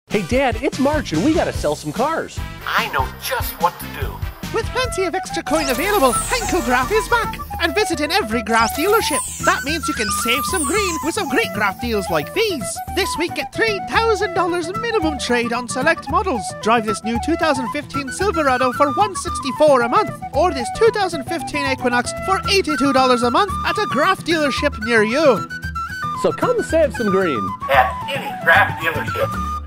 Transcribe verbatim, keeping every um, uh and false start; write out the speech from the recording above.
Hey Dad, it's March and we gotta sell some cars. I know just what to do. With plenty of extra coin available, Henko Graph is back and visiting every Graph dealership. That means you can save some green with some great Graph deals like these. This week, get three thousand dollars minimum trade on select models. Drive this new two thousand fifteen Silverado for one hundred sixty-four dollars a month, or this two thousand fifteen Equinox for eighty-two dollars a month at a Graph dealership near you. So come save some green At any Graph dealership.